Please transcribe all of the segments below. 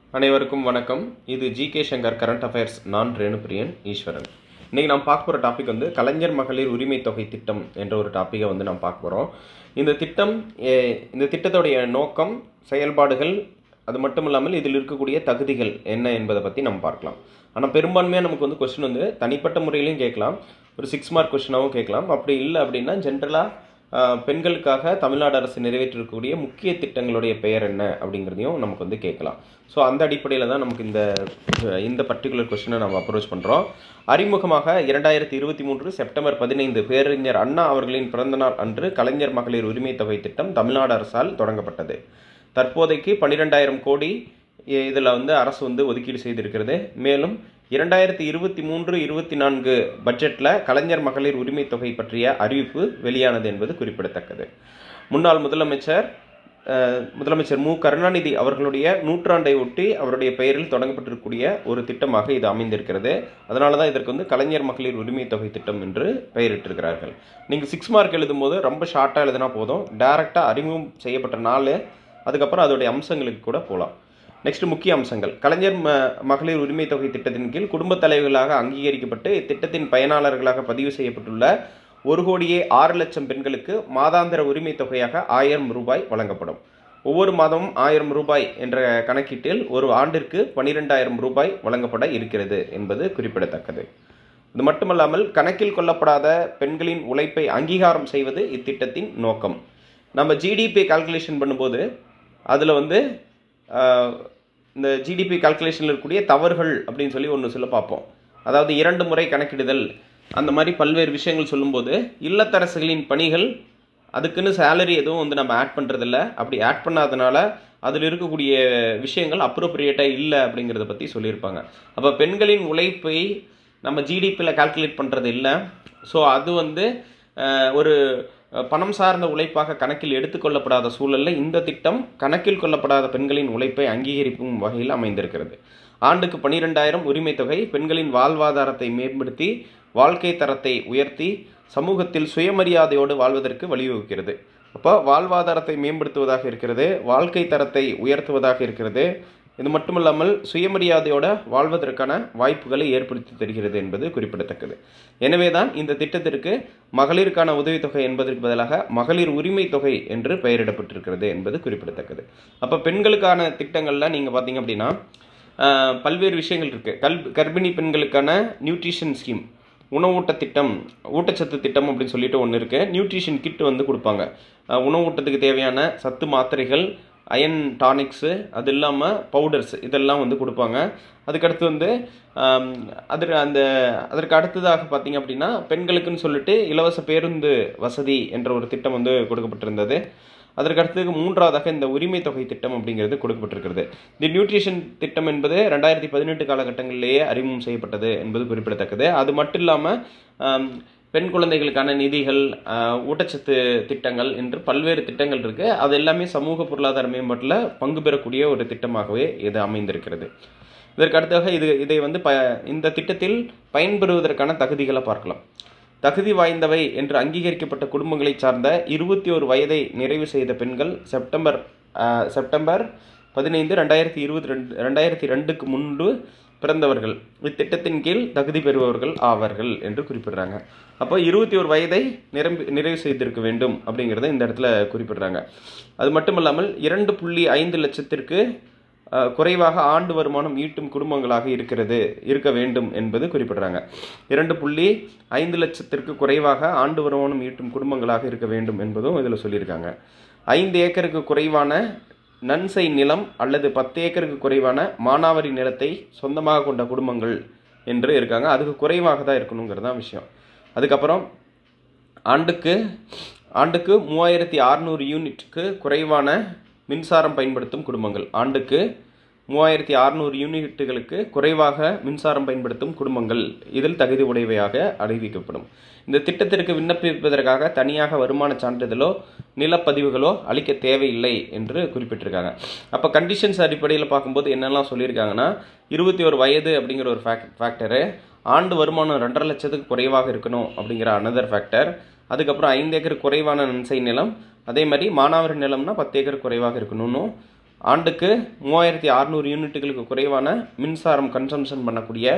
அனைவருக்கும் வணக்கம். இது ஜிகே சங்கர் கரண்ட் அஃபேர்ஸ். நான் ரெனுப்ரியன் ஈஸ்வரன். இன்றைக்கி நாம் பார்க்க போகிற டாபிக் கலைஞர் மகளிர் உரிமை தொகை திட்டம் என்ற ஒரு டாப்பிக்கை நாம் பார்க்க போகிறோம். இந்த திட்டத்துடைய நோக்கம், செயல்பாடுகள், அது மட்டும் இல்லாமல் இதில் இருக்கக்கூடிய தகுதிகள் என்ன என்பதை பற்றி நம்ம பார்க்கலாம். ஆனால் பெரும்பான்மையாக நமக்கு கொஸ்டின் தனிப்பட்ட முறையிலையும் கேட்கலாம், ஒரு 6 மார்க் கொஸ்டினாகவும் கேட்கலாம். அப்படி இல்லை அப்படின்னா ஜென்ரலாக பெண்களுக்காக தமிழ்நாடு அரசு நிறைவேற்றக்கூடிய முக்கிய திட்டங்களுடைய பெயர் என்ன அப்படிங்கிறதையும் நமக்கு கேட்கலாம். ஸோ அந்த அடிப்படையில் தான் நமக்கு இந்த பர்டிகுலர் கொஸ்டினை நம்ம அப்ரோச் பண்ணுறோம். அறிமுகமாக 2023 செப்டம்பர் 15 பேரறிஞர் அண்ணா அவர்களின் பிறந்தநாள் அன்று கலைஞர் மகளிர் உரிமை தொகை திட்டம் தமிழ்நாடு அரசால் தொடங்கப்பட்டது. தற்போதைக்கு 12,000 கோடி இதில் அரசு ஒதுக்கீடு செய்திருக்கிறது. மேலும் 2023-24 பட்ஜெட்டில் கலைஞர் மகளிர் உரிமை தொகை பற்றிய அறிவிப்பு வெளியானது என்பது குறிப்பிடத்தக்கது. முன்னாள் முதலமைச்சர் மு கருணாநிதி அவர்களுடைய நூற்றாண்டை ஒட்டி அவருடைய பெயரில் தொடங்கப்பட்டிருக்கக்கூடிய ஒரு திட்டமாக இது அமைந்திருக்கிறது. அதனால தான் இதற்கு கலைஞர் மகளிர் உரிமை தொகை திட்டம் என்று பெயரிட்டிருக்கிறார்கள். நீங்கள் 6 மார்க் எழுதும் போது ரொம்ப ஷார்ட்டாக எழுதினா போதும். டைரெக்டாக அறிமுகம் செய்யப்பட்ட நாள், அதுக்கப்புறம் அதோடைய அம்சங்களுக்கு கூட போகலாம். நெக்ஸ்ட் முக்கிய அம்சங்கள். கலைஞர் மகளிர் உரிமை தொகை திட்டத்தின் கீழ் குடும்பத் தலைவர்களாக அங்கீகரிக்கப்பட்டு இத்திட்டத்தின் பயனாளர்களாக பதிவு செய்யப்பட்டுள்ள 1,06,00,000 பெண்களுக்கு மாதாந்திர உரிமை தொகையாக 1,000 ரூபாய் வழங்கப்படும். ஒவ்வொரு மாதமும் 1,000 ரூபாய் என்ற கணக்கீட்டில் ஒரு ஆண்டிற்கு 12,000 ரூபாய் வழங்கப்பட இருக்கிறது என்பது குறிப்பிடத்தக்கது. இது மட்டுமல்லாமல் கணக்கில் கொள்ளப்படாத பெண்களின் உழைப்பை அங்கீகாரம் செய்வது இத்திட்டத்தின் நோக்கம். நம்ம ஜிடிபி கால்குலேஷன் பண்ணும்போது அதில் இந்த ஜிடிபி கால்குலேஷனில் இருக்கக்கூடிய தவறுகள் அப்படின்னு சொல்லி ஒன்று பார்ப்போம். அதாவது 2 முறை கணக்கிடுதல், அந்த மாதிரி பல்வேறு விஷயங்கள் சொல்லும்போது இல்லத்தரசிகளின் பணிகள் அதுக்குன்னு சேலரி எதுவும் நம்ம ஆட் பண்ணுறதில்ல. அப்படி ஆட் பண்ணாதனால அதில் இருக்கக்கூடிய விஷயங்கள் அப்ரோப்ரியேட்டாக இல்லை அப்படிங்கிறத பற்றி சொல்லியிருப்பாங்க. அப்போ பெண்களின் உழைப்பை நம்ம ஜிடிபியில் கால்குலேட் பண்ணுறது இல்லை. ஸோ அது ஒரு பணம் சார்ந்த உழைப்பாக கணக்கில் எடுத்துக்கொள்ளப்படாத சூழலில் இந்த திட்டம் கணக்கில் கொள்ளப்படாத பெண்களின் உழைப்பை அங்கீகரிக்கும் வகையில் அமைந்திருக்கிறது. ஆண்டுக்கு 12,000 உரிமை தொகை பெண்களின் வாழ்வாதாரத்தை மேம்படுத்தி வாழ்க்கை தரத்தை உயர்த்தி சமூகத்தில் சுயமரியாதையோடு வாழ்வதற்கு வழிவகுக்கிறது. அப்போ வாழ்வாதாரத்தை மேம்படுத்துவதாக இருக்கிறது, வாழ்க்கை தரத்தை உயர்த்துவதாக இருக்கிறது. இது மட்டுமல்லாமல் சுயமரியாதையோட வாழ்வதற்கான வாய்ப்புகளை ஏற்படுத்தி தருகிறது என்பது குறிப்பிடத்தக்கது. எனவே தான் இந்த திட்டத்திற்கு மகளிருக்கான உதவித்தொகை என்பதற்கு பதிலாக மகளிர் உரிமை தொகை என்று பெயரிடப்பட்டிருக்கிறது என்பது குறிப்பிடத்தக்கது. அப்போ பெண்களுக்கான திட்டங்களில் நீங்கள் பார்த்தீங்க அப்படின்னா பல்வேறு விஷயங்கள் இருக்குது. கர்ப்பிணி பெண்களுக்கான நியூட்ரிஷன் ஸ்கீம், உணவூட்ட திட்டம், ஊட்டச்சத்து திட்டம் அப்படின்னு சொல்லிட்டு ஒன்று இருக்குது. நியூட்ரிஷன் கிட் கொடுப்பாங்க. உணவூட்டத்துக்கு தேவையான சத்து மாத்திரைகள், அயன் டானிக்ஸு, அது இல்லாமல் பவுடர்ஸ், இதெல்லாம் கொடுப்பாங்க. அதுக்கடுத்து அதற்கு அடுத்ததாக பார்த்தீங்க அப்படின்னா பெண்களுக்குன்னு சொல்லிட்டு இலவச பேருந்து வசதி என்ற ஒரு திட்டம் கொடுக்கப்பட்டிருந்தது. அதற்கு அடுத்தது 3வதாக இந்த உரிமை தொகை திட்டம் அப்படிங்கிறது கொடுக்கப்பட்டிருக்கிறது. இந்த நியூட்ரிஷன் திட்டம் என்பது 2018 காலகட்டங்களிலேயே அறிமுகம் செய்யப்பட்டது என்பது குறிப்பிடத்தக்கது. அது மட்டும் இல்லாமல் பெண் குழந்தைகளுக்கான நிதிகள், ஊட்டச்சத்து திட்டங்கள் என்று பல்வேறு திட்டங்கள் இருக்குது. அது எல்லாமே சமூக பொருளாதார மேம்பாட்டில் பங்கு பெறக்கூடிய ஒரு திட்டமாகவே இது அமைந்திருக்கிறது. இதற்கு அடுத்தாக இதை இந்த திட்டத்தில் பயன்பெறுவதற்கான தகுதிகளை பார்க்கலாம். தகுதி வாய்ந்தவை என்று அங்கீகரிக்கப்பட்ட குடும்பங்களை சார்ந்த 21 வயதை நிறைவு செய்த பெண்கள் செப்டம்பர் 15, 2002க்கு முன்பு பிறந்தவர்கள் இத்திட்டத்தின் கீழ் தகுதி பெறுபவர்கள் ஆவார்கள் என்று குறிப்பிடுறாங்க. அப்போ 21 வயதை நிறைவு செய்திருக்க வேண்டும் அப்படிங்கிறத இந்த இடத்துல குறிப்பிடுறாங்க. அது மட்டுமல்லாமல் 2.5 லட்சத்திற்கு குறைவாக ஆண்டு வருமானம் ஈட்டும் குடும்பங்களாக இருக்க வேண்டும் என்பது குறிப்பிடுறாங்க. 2.5 லட்சத்திற்கு குறைவாக ஆண்டு வருமானம் ஈட்டும் குடும்பங்களாக இருக்க வேண்டும் என்பதும் இதில் சொல்லியிருக்காங்க. 5 ஏக்கருக்கு குறைவான நன்சை நிலம் அல்லது 10 ஏக்கருக்கு குறைவான மானாவாரி நிலத்தை சொந்தமாக கொண்ட குடும்பங்கள் என்று இருக்காங்க. அதுக்கு குறைவாக தான் இருக்கணுங்கிறது தான் விஷயம். அதுக்கப்புறம் ஆண்டுக்கு 3,600 யூனிட்டுக்கு குறைவான மின்சாரம் பயன்படுத்தும் குடும்பங்கள், ஆண்டுக்கு 3,600 யூனிட்டுகளுக்கு குறைவாக மின்சாரம் பயன்படுத்தும் குடும்பங்கள் இதில் தகுதி உடையவையாக அறிவிக்கப்படும். இந்த திட்டத்திற்கு விண்ணப்பிப்பதற்காக தனியாக வருமான சான்றிதழோ நிலப்பதிவுகளோ அளிக்க தேவையில்லை என்று குறிப்பிட்டிருக்காங்க. அப்போ கண்டிஷன்ஸ் அடிப்படையில் பார்க்கும்போது என்னெல்லாம் சொல்லியிருக்காங்கன்னா 21 வயது அப்படிங்கிற ஒரு ஃபேக்டரு, ஆண்டு வருமானம் 2.5 லட்சத்துக்கு குறைவாக இருக்கணும் அப்படிங்கிற அனதர் ஃபேக்டர், அதுக்கப்புறம் 5 ஏக்கர் குறைவான நன்சை நிலம், அதே மாதிரி மானாவாரி நிலம்னா 10 ஏக்கர் குறைவாக இருக்கணும்னு ஆண்டுக்கு 3600 யூனிட்டுகளுக்கு குறைவான மின்சாரம் கன்சம்ஷன் பண்ணக்கூடிய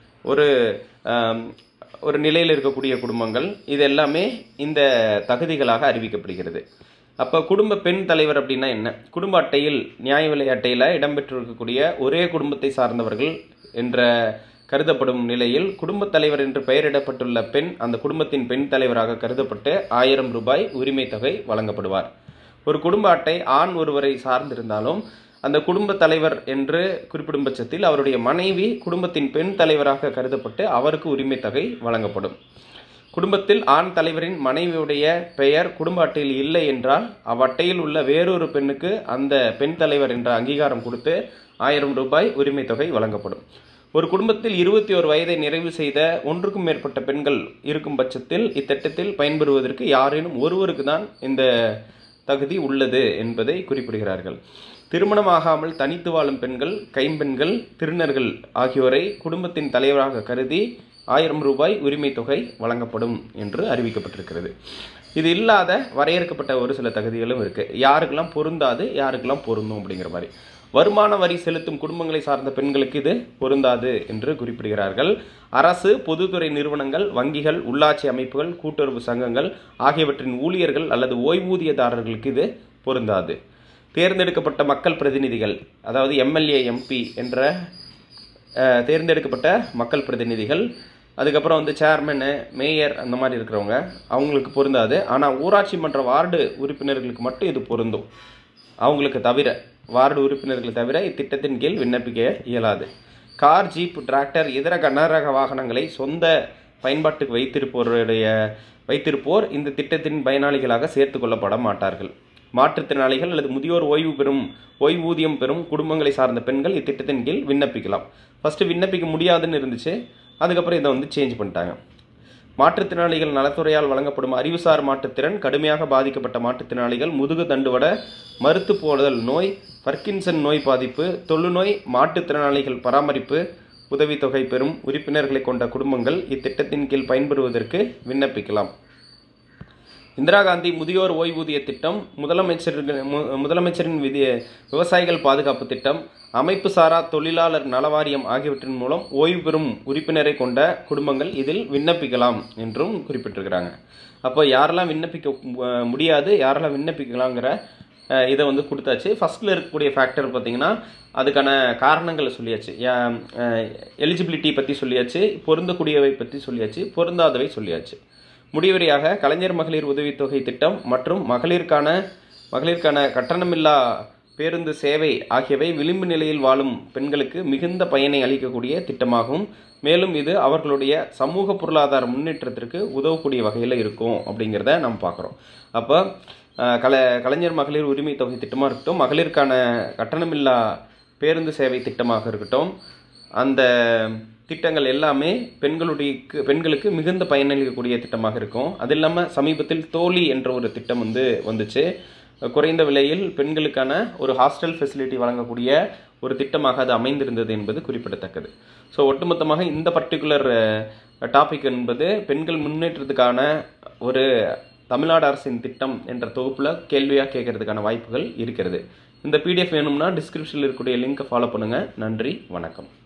ஒரு நிலையில் இருக்கக்கூடிய குடும்பங்கள் இது எல்லாமே இந்த தகுதிகளாக அறிவிக்கப்படுகிறது. அப்போ குடும்ப பெண் தலைவர் அப்படின்னா என்ன? குடும்ப அட்டையில் நியாய விலை அட்டையில் இடம்பெற்றிருக்கக்கூடிய ஒரே குடும்பத்தை சார்ந்தவர்கள் என்ற கருதப்படும் நிலையில் குடும்பத் தலைவர் என்று பெயரிடப்பட்டுள்ள பெண் அந்த குடும்பத்தின் பெண் தலைவராக கருதப்பட்டு 1000 ரூபாய் உரிமை தொகை வழங்கப்படுவார். ஒரு குடும்ப அட்டை ஆண் ஒருவரை சார்ந்திருந்தாலும் அந்த குடும்ப தலைவர் என்று குறிப்பிடும் பட்சத்தில் அவருடைய மனைவி குடும்பத்தின் பெண் தலைவராக கருதப்பட்டு அவருக்கு உரிமை தொகை வழங்கப்படும். குடும்பத்தில் ஆண் தலைவரின் மனைவியுடைய பெயர் குடும்ப அட்டையில் இல்லை என்றால் அவ்வட்டையில் உள்ள வேறொரு பெண்ணுக்கு அந்த பெண் தலைவர் என்ற அங்கீகாரம் கொடுத்து 1000 ரூபாய் உரிமை தொகை வழங்கப்படும். ஒரு குடும்பத்தில் 21 வயதை நிறைவு செய்த ஒன்றுக்கும் மேற்பட்ட பெண்கள் இருக்கும் பட்சத்தில் இத்திட்டத்தில் பயன்பெறுவதற்கு யாரேனும் ஒருவருக்கு தான் இந்த தகுதி உள்ளது என்பதை குறிப்பிடுகிறார்கள். திருமணமாகாமல் தனித்து வாழும் பெண்கள், கைம்பெண்கள், திருநர்கள் ஆகியோரை குடும்பத்தின் தலைவராக கருதி 1000 ரூபாய் உரிமை தொகை வழங்கப்படும் என்று அறிவிக்கப்பட்டிருக்கிறது. இது இல்லாத வரையறுக்கப்பட்ட ஒரு சில தகுதிகளும் இருக்குது. யாருக்கெல்லாம் பொருந்தாது, யாருக்கெல்லாம் பொருந்தும் அப்படிங்கிற மாதிரி. வருமான வரி செலுத்தும் குடும்பங்களை சார்ந்த பெண்களுக்கு இது பொருந்தாது என்று குறிப்பிடுகிறார்கள். அரசு, பொதுத்துறை நிறுவனங்கள், வங்கிகள், உள்ளாட்சி அமைப்புகள், கூட்டுறவு சங்கங்கள் ஆகியவற்றின் ஊழியர்கள் அல்லது ஓய்வூதியதாரர்களுக்கு இது பொருந்தாது. தேர்ந்தெடுக்கப்பட்ட மக்கள் பிரதிநிதிகள், அதாவது எம்எல்ஏ, எம்பி என்ற தேர்ந்தெடுக்கப்பட்ட மக்கள் பிரதிநிதிகள், அதுக்கப்புறம் சேர்மனு, மேயர் அந்த மாதிரி இருக்கிறவங்க அவங்களுக்கு பொருந்தாது. ஆனால் ஊராட்சி மன்ற வார்டு உறுப்பினர்களுக்கு மட்டும் இது பொருந்தும். அவங்களுக்கு தவிர, வார்டு உறுப்பினர்கள் தவிர இத்திட்டத்தின் கீழ் விண்ணப்பிக்க இயலாது. கார், ஜீப், டிராக்டர், இதர கனரக வாகனங்களை சொந்த பயன்பாட்டுக்கு வைத்திருப்போர் இந்த திட்டத்தின் பயனாளிகளாக சேர்த்து கொள்ளப்பட மாட்டார்கள். மாற்றுத்திறனாளிகள் அல்லது முதியோர் ஓய்வூதியம் பெறும் குடும்பங்களை சார்ந்த பெண்கள் இத்திட்டத்தின் கீழ் விண்ணப்பிக்கலாம். ஃபஸ்ட்டு விண்ணப்பிக்க முடியாதுன்னு இருந்துச்சு, அதுக்கப்புறம் இதை சேஞ்ச் பண்ணிட்டாங்க. மாற்றுத்திறனாளிகள் நலத்துறையால் வழங்கப்படும் அறிவுசார் மாற்றுத்திறன், கடுமையாக பாதிக்கப்பட்ட மாற்றுத்திறனாளிகள், முதுகு தண்டுவட, மருத்து போதல் நோய், பர்கின்சன் நோய் பாதிப்பு, தொழுநோய் மாற்றுத்திறனாளிகள் பராமரிப்பு உதவித்தொகை பெறும் உறுப்பினர்களை கொண்ட குடும்பங்கள் இத்திட்டத்தின் கீழ் பயன்பெறுவதற்கு விண்ணப்பிக்கலாம். இந்திரா காந்தி முதியோர் ஓய்வூதிய திட்டம், முதலமைச்சரின் விவசாயிகள் பாதுகாப்பு திட்டம், அமைப்பு சாரா தொழிலாளர் நலவாரியம் ஆகியவற்றின் மூலம் ஓய்வு பெறும் உறுப்பினரை கொண்ட குடும்பங்கள் இதில் விண்ணப்பிக்கலாம் என்றும் குறிப்பிட்டிருக்கிறாங்க. அப்போ யாரெல்லாம் விண்ணப்பிக்க முடியாது, யாரெல்லாம் விண்ணப்பிக்கலாங்கிற இதை கொடுத்தாச்சு. ஃபஸ்ட்டில் இருக்கக்கூடிய ஃபேக்டர் பார்த்திங்கன்னா அதுக்கான காரணங்களை சொல்லியாச்சு, எலிஜிபிலிட்டி பற்றி சொல்லியாச்சு, பொருந்தக்கூடியவை பற்றி சொல்லியாச்சு, பொருந்தாதவை சொல்லியாச்சு. முடிவுரையாக கலைஞர் மகளிர் உதவித்தொகை திட்டம் மற்றும் மகளிருக்கான கட்டணமில்லா பேருந்து சேவை ஆகியவை விளிம்பு நிலையில் வாழும் பெண்களுக்கு மிகுந்த பயனை அளிக்கக்கூடிய திட்டமாகும். மேலும் இது அவர்களுடைய சமூக பொருளாதார முன்னேற்றத்திற்கு உதவக்கூடிய வகையில் இருக்கும் அப்படிங்கிறத நம்ம பார்க்குறோம். அப்போ கலைஞர் மகளிர் உரிமை தொகை திட்டமாக இருக்கட்டும், மகளிருக்கான கட்டணமில்லா பேருந்து சேவை திட்டமாக இருக்கட்டும், அந்த திட்டங்கள் எல்லாமே பெண்களுக்கு மிகுந்த பயனளிக்கக்கூடிய திட்டமாக இருக்கும். அது இல்லாமல் சமீபத்தில் தோழி என்ற ஒரு திட்டம் வந்துச்சு. குறைந்த விலையில் பெண்களுக்கான ஒரு ஹாஸ்டல் ஃபெசிலிட்டி வழங்கக்கூடிய ஒரு திட்டமாக அது அமைந்திருந்தது என்பது குறிப்பிடத்தக்கது. ஸோ ஒட்டுமொத்தமாக இந்த பர்டிகுலர் டாபிக் என்பது பெண்கள் முன்னேற்றத்துக்கான ஒரு தமிழ்நாடு அரசின் திட்டம் என்ற தொகுப்பில் கேள்வியாக கேட்கறதுக்கான வாய்ப்புகள் இருக்கிறது. இந்த PDF வேணும்னா டிஸ்கிரிப்ஷனில் இருக்கக்கூடிய லிங்கை ஃபாலோ பண்ணுங்கள். நன்றி, வணக்கம்.